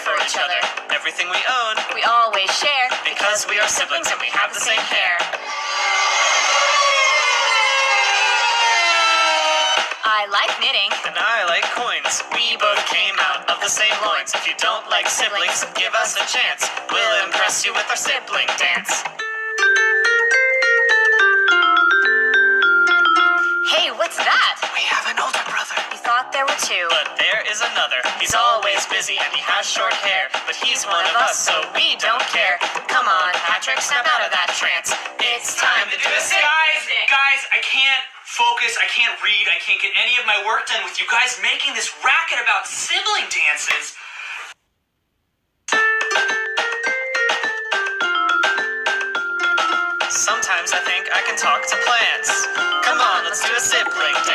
for each other. Everything we own, We always share. because we are siblings and we have the same hair. I like knitting. And I like coins. We both came out of the same loins. If you don't like siblings, give us a chance. We'll impress you with our sibling dance. Hey, what's that? We have an older brother. You thought there were two. But there is another. He's always busy and he has short hair. But he's one of us, so we don't care. Come on, Patrick, snap out of that trance. It's time to do a Guys, I can't focus, I can't read, I can't get any of my work done with you guys making this racket about sibling dances. Sometimes I think I can talk to plants. Come on, let's do a sibling dance.